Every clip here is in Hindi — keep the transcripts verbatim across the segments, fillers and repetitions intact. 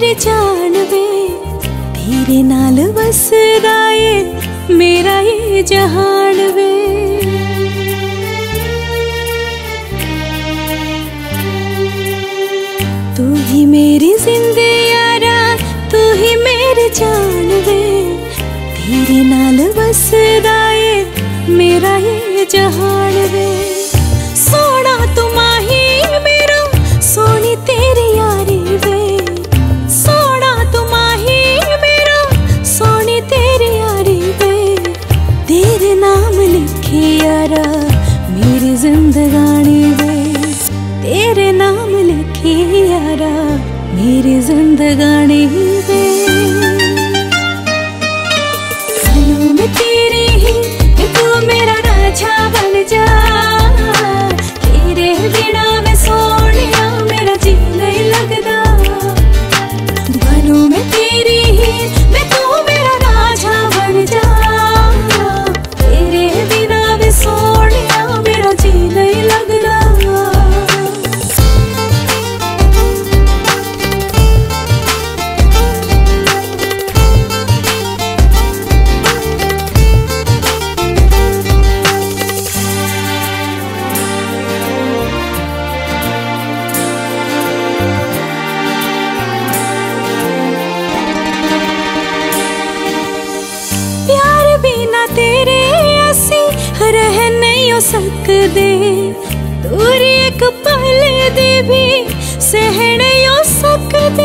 मेरे जान वे, तेरे नाल वसदा ए मेरा ये जहान वे। तू ही मेरी जिंदे यारा, तू ही मेरी जान वे, तेरे नाल वसदा ए मेरा ये जहान वे। सोना तू माही मेरा, सोनी तेरी यारी वे। सोना तू माही मेरा, सोनी तेरी यारी वे। तेरे नाम लिखे यारा मेरी जिंदगानी वे, तेरे नाम लिखे यारा मेरी जिंदगानी वे। गलों में तेरी ही तू मेरा राजा बन जा, तेरे बिना मैं सोनिया मेरा जी नहीं लगदा। गलों में तेरी ही मैं तू मेरा राजा बन जा, तेरे बिना मैं सोनिया मेरा जी नहीं लगदा। तेरे असी रह नहीं सकदे, दूरी एक पल दी भी सह नहीं सकदे।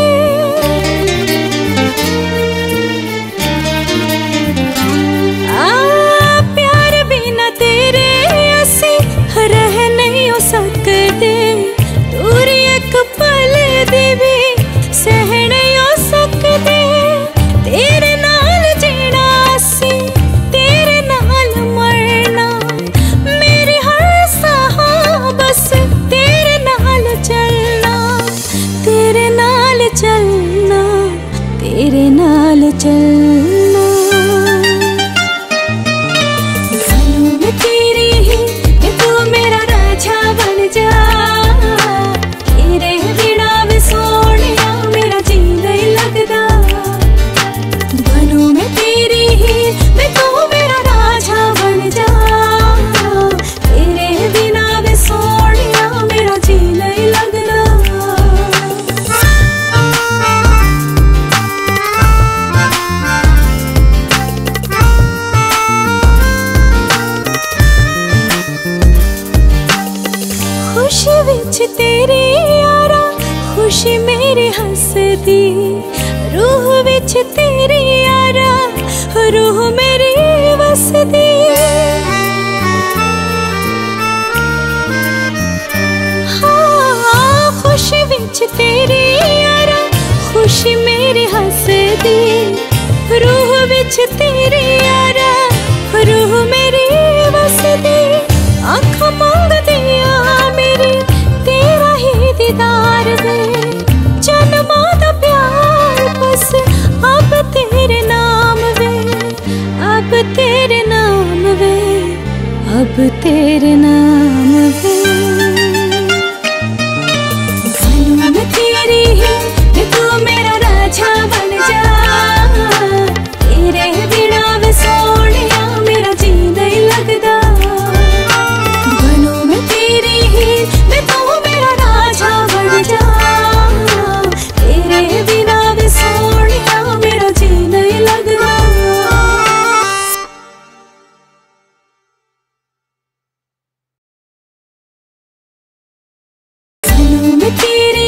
आ प्यार बिना तेरे असी रह नहीं सकदे, दूरी एक पल दी भी सह नहीं सकदे। तेरे नाल जीना सी, तेरे नाल मरना, मेरी हर साह बस तेरे नाल चलना। तेरे नाल चलना, तेरे नाल चलना। गलों में तेरी ही तू मेरा राजा बन जा, तेरे बिना मैं सोनिया मेरा जी नहीं लगदा। गलों में तेरी ही मैं तू मेरा राजा बन जा, तेरे बिना मैं सोनिया मेरा जी नहीं लगदा। खुशी विच तेरी यारा, खुशी मेरी हसदी, रूह विच तेरी यारा, रूह मेरी वसदी। हाँ खुशी विच तेरी यारा, खुशी मेरी हसदी, रूह विच तेरी यारा, रूह मेरी वसदी। अख मंगदी आ मेरी तेरा ही दीदार वे, जन्मां दा प्यार बस अब तेरे नाम वे, अब तेरे नाम वे, अब तेरे नाम वे। गलों में तेरी ही तू मेरा राजा बन जा, तेरे बिना मैं सोनिया मेरा जी नहीं लगदा। गलों में तेरी ही मैं तू मेरा राजा बन जा, तेरे बिना मैं सोनिया मेरा जी नहीं लगदा। गलों में तेरी